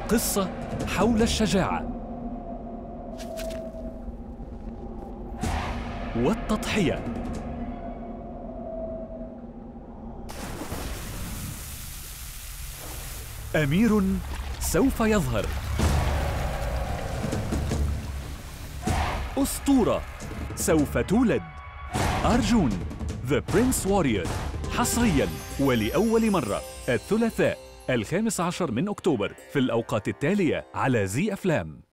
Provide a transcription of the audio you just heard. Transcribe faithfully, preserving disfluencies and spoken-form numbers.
قصة حول الشجاعة والتضحية. أمير سوف يظهر، أسطورة سوف تولد. أرجون The Prince Warrior حصرياً ولأول مرة الثلاثاء الخامس عشر من أكتوبر في الأوقات التالية على زي أفلام.